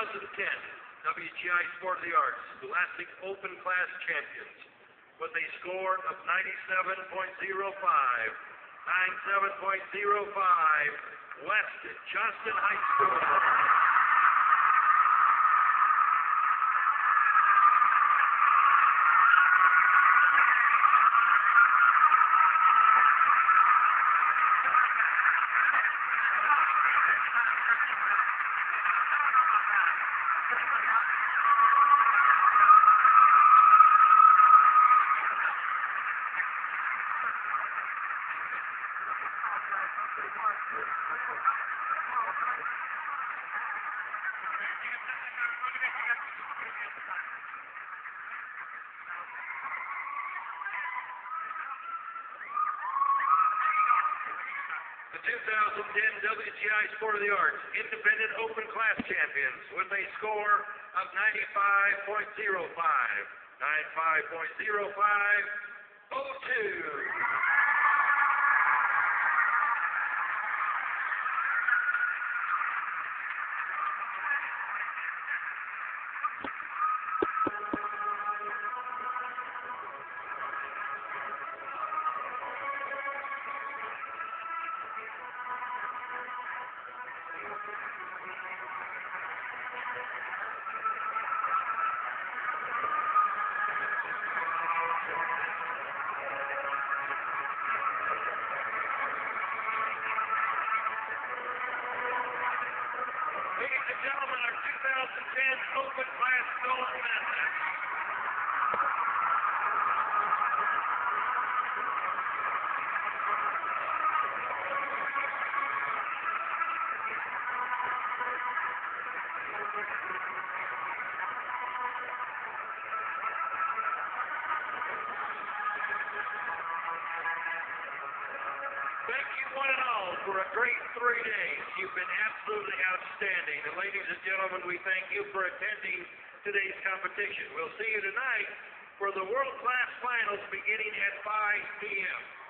WGI Sport of the Arts Scholastic Open Class Champions with a score of 97.05. 97.05, West Johnston High School. The 2010 WGI Sport of the Arts Independent Open Class Champions with a score of 95.05. 95.0502. Ladies and gentlemen, our 2010 Open Class Gold Medalist. Thank you one and all for a great 3 days. You've been absolutely outstanding. And ladies and gentlemen, we thank you for attending today's competition. We'll see you tonight for the World Class Finals beginning at 5 p.m.